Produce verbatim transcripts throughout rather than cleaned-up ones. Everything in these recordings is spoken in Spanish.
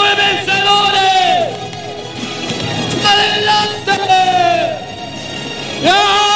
nueve vencedores. ¡Adelante! ¡Ya!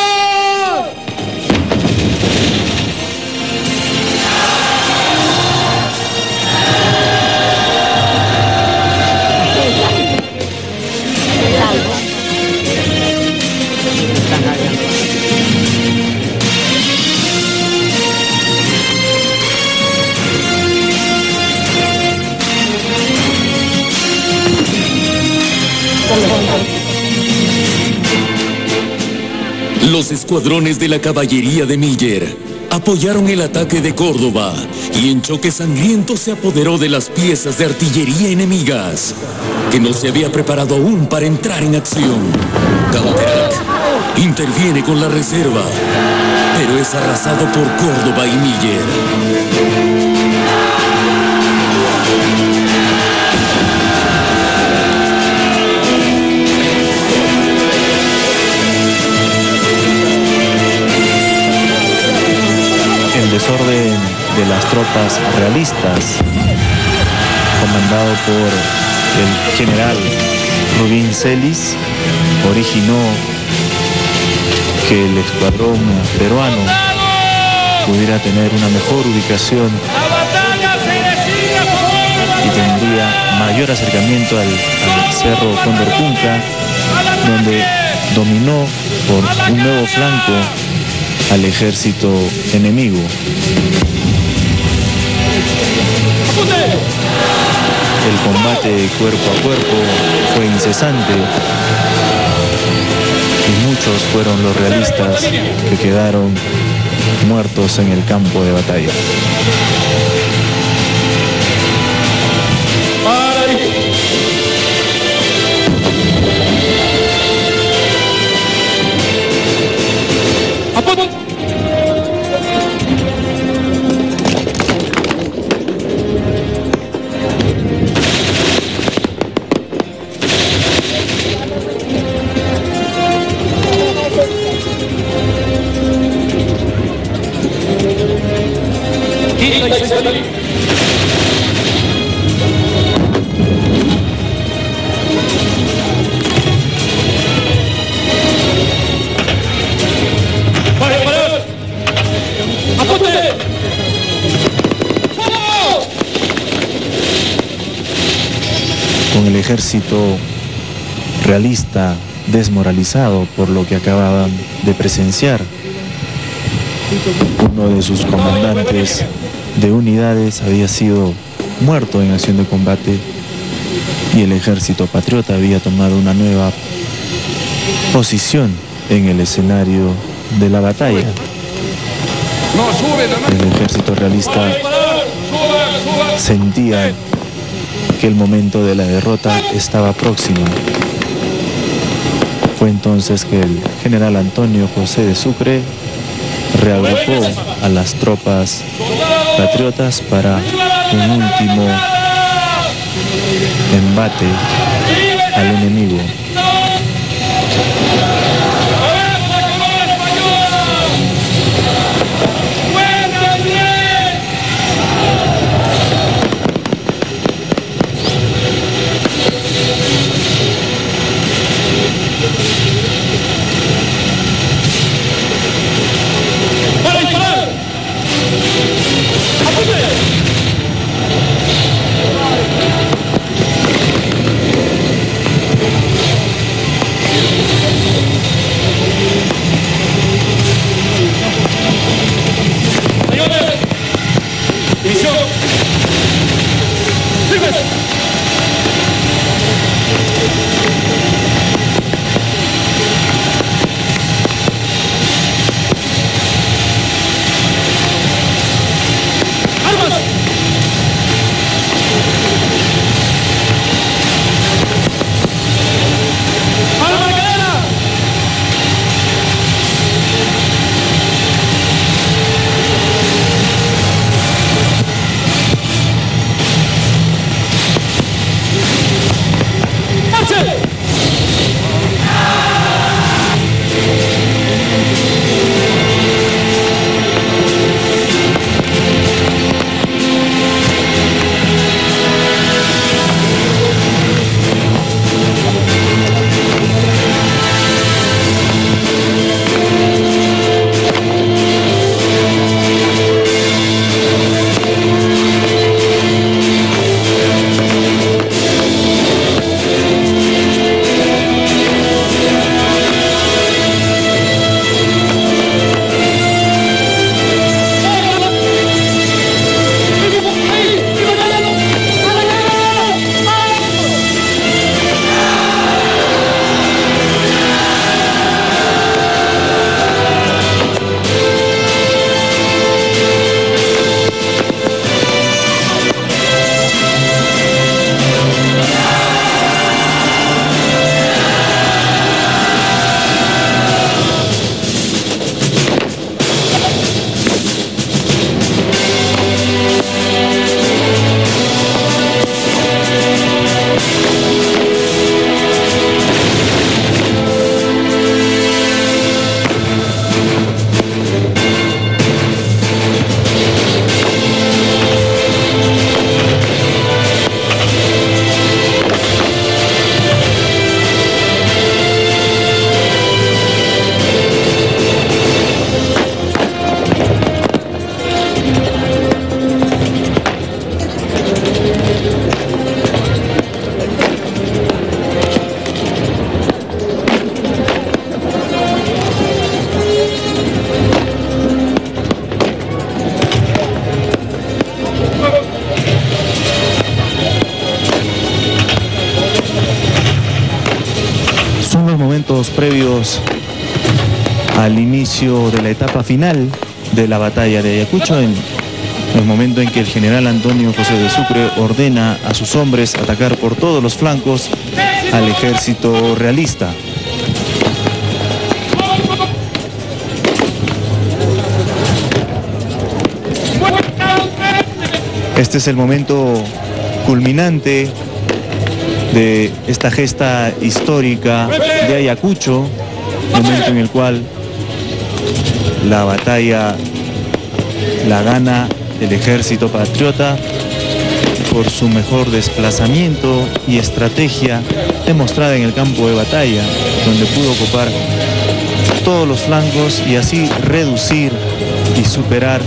Los escuadrones de la caballería de Miller apoyaron el ataque de Córdoba y en choque sangriento se apoderó de las piezas de artillería enemigas, que no se había preparado aún para entrar en acción. Counterac interviene con la reserva, pero es arrasado por Córdoba y Miller. El desorden de las tropas realistas, comandado por el general Rubín Celis, originó que el escuadrón peruano pudiera tener una mejor ubicación y tendría mayor acercamiento al, al cerro Condorcunca, donde dominó por un nuevo flanco al ejército enemigo. El combate cuerpo a cuerpo fue incesante y muchos fueron los realistas que quedaron muertos en el campo de batalla. Con el ejército realista desmoralizado por lo que acababan de presenciar, uno de sus comandantes de unidades había sido muerto en acción de combate y el ejército patriota había tomado una nueva posición en el escenario de la batalla. El ejército realista sentía que el momento de la derrota estaba próximo. Fue entonces que el general Antonio José de Sucre reagrupó a las tropas patriotas para un último embate al enemigo. minutos previos al inicio de la etapa final de la batalla de Ayacucho, en el momento en que el general Antonio José de Sucre ordena a sus hombres atacar por todos los flancos al ejército realista. Este es el momento culminante de esta gesta histórica de Ayacucho, momento en el cual la batalla la gana el ejército patriota por su mejor desplazamiento y estrategia demostrada en el campo de batalla, donde pudo ocupar todos los flancos y así reducir y superar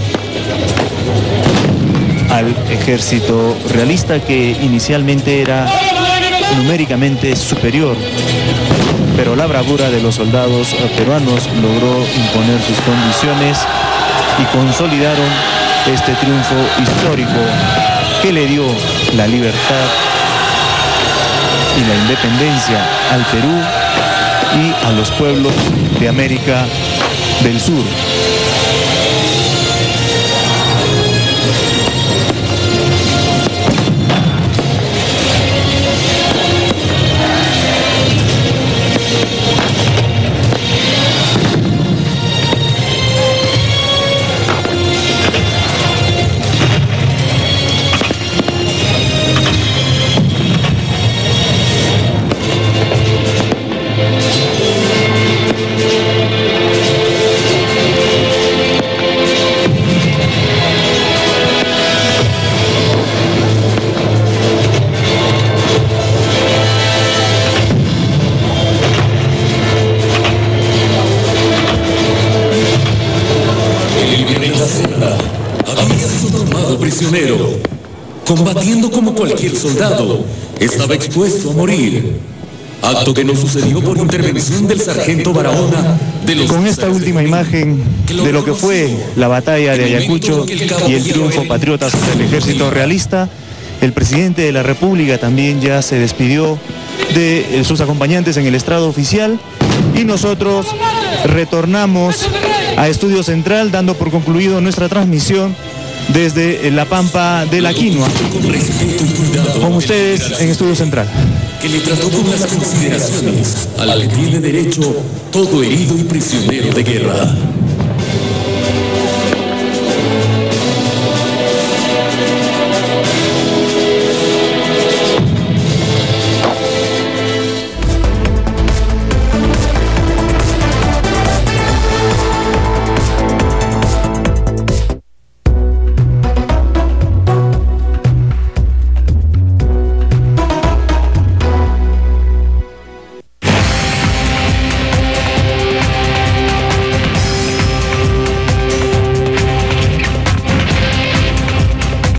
al ejército realista, que inicialmente era numéricamente superior, pero la bravura de los soldados peruanos logró imponer sus condiciones y consolidaron este triunfo histórico que le dio la libertad y la independencia al Perú y a los pueblos de América del Sur. Prisionero, combatiendo como cualquier soldado, estaba expuesto a morir. Acto que no sucedió por intervención del sargento Barahona de los... Con esta última imagen de lo que fue la batalla de Ayacucho y el triunfo patriota sobre el ejército realista, el presidente de la República también ya se despidió de sus acompañantes en el estrado oficial y nosotros retornamos a Estudio Central dando por concluido nuestra transmisión desde la Pampa de la Quinua. Con ustedes en Estudio Central. Que le trató con las consideraciones al que tiene derecho todo herido y prisionero de guerra.